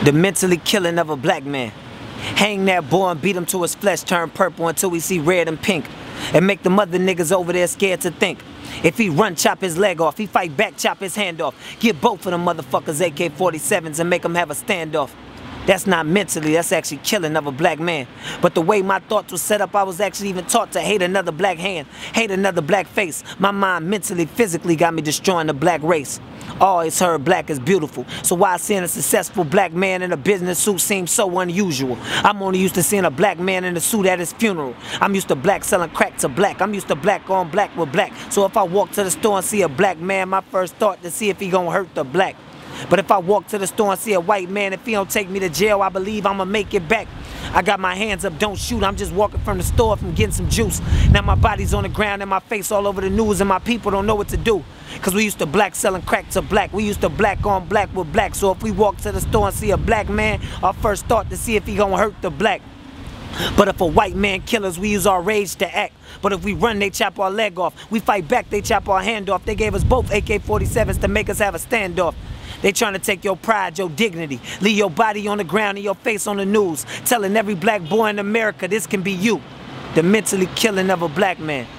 The mentally killing of a black man. Hang that boy and beat him to his flesh turn purple until we see red and pink. And make the mother niggas over there scared to think. If he run, chop his leg off. He fight back, chop his hand off. Give both of them motherfuckers AK-47s and make them have a standoff. That's not mentally, that's actually killing of a black man. But the way my thoughts were set up, I was actually even taught to hate another black hand, hate another black face. My mind mentally, physically got me destroying the black race. Always heard black is beautiful, so why seeing a successful black man in a business suit seems so unusual? I'm only used to seeing a black man in a suit at his funeral. I'm used to black selling crack to black. I'm used to black on black with black. So if I walk to the store and see a black man, my first thought to see if he gonna hurt the black. But if I walk to the store and see a white man, if he don't take me to jail, I believe I'ma make it back. I got my hands up, don't shoot, I'm just walking from the store from getting some juice. Now my body's on the ground and my face all over the news and my people don't know what to do. Cause we used to black selling crack to black. We used to black on black with black. So if we walk to the store and see a black man, our first thought to see if he gonna hurt the black. But if a white man kill us, we use our rage to act. But if we run, they chop our leg off. We fight back, they chop our hand off. They gave us both AK-47s to make us have a standoff. They trying to take your pride, your dignity, leave your body on the ground and your face on the news, telling every black boy in America this can be you. The mentally killing of a black man.